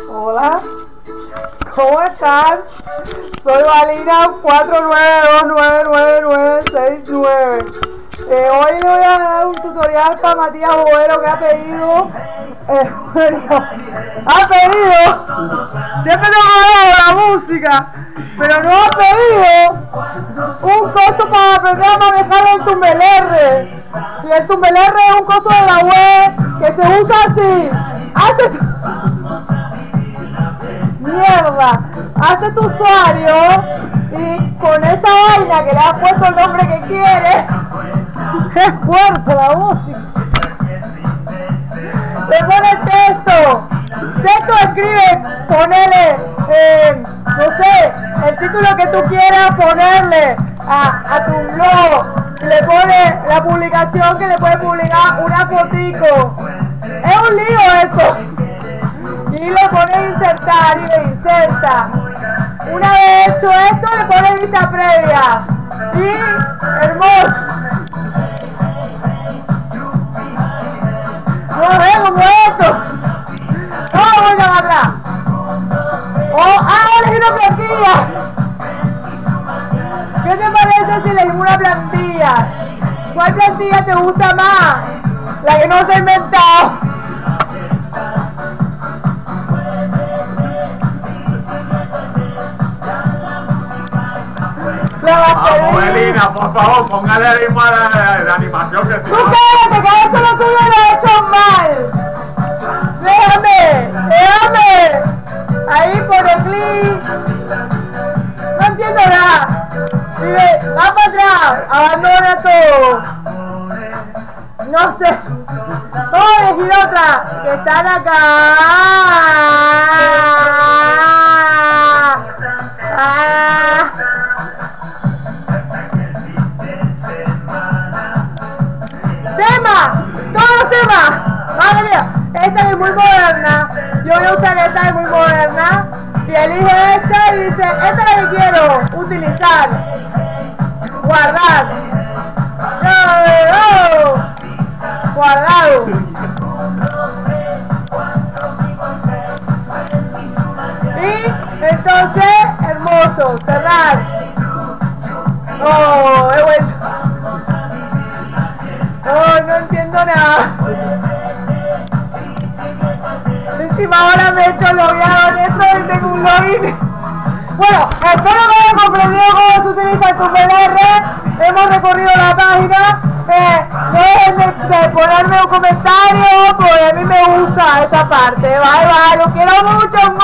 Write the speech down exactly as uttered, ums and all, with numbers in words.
Hola, ¿cómo están? Soy Valina cuatro nueve dos nueve nueve nueve seis nueve. Eh, hoy le voy a dar un tutorial para Matías Bovero que ha pedido. Eh, bueno, ha pedido. Siempre te pongo la música, pero no ha pedido un coso para aprender a manejar el Tumbler. Y el Tumbler es un coso de la web que se usa así. Hace tu... Mierda, hace tu usuario y con esa vaina que le has puesto el nombre que quiere, es fuerte la música. Le pone texto, texto escribe, ponele, eh, no sé, el título que tú quieras ponerle a, a tu blog, le pone la publicación que le puedes publicar una fotico. Es un lío esto. Y le pone insertar y le inserta. Una vez hecho esto, le pone vista previa. Y hermoso. No ve como esto. No, vuelta para atrás. Oh, ah, elegí una plantilla. ¿Qué te parece si elegí una plantilla? ¿Cuál plantilla te gusta más? La que no se ha inventado. Vamos, Belina, por favor, póngale el ritmo de, de, de animación que si Tú no... cállate, que has hecho lo tuyo y lo has hecho mal. Déjame, déjame. Ahí pone clic. No entiendo nada. Sigue, va para atrás, abandona todo. No sé. Vamos a elegir otra, que están acá. Ah. ¡Tema! ¡Todos los temas! ¡Madre mía! Esta es muy moderna. Yo voy a usar esta, es muy moderna. Y elige esta y dice, esta es la que quiero utilizar. Guardar. ¡Oh! Guardado. Y entonces, hermoso. Cerrar. ¡Oh! He vuelto. Oh, no entiendo nada. Encima ahora me he hecho logueado en esto y tengo un login. Bueno, espero que hayan comprendido cómo se utiliza el Tumbler. Hemos recorrido la página. Eh, no dejen de, de ponerme un comentario porque a mí me gusta esa parte. Bye bye, lo quiero mucho.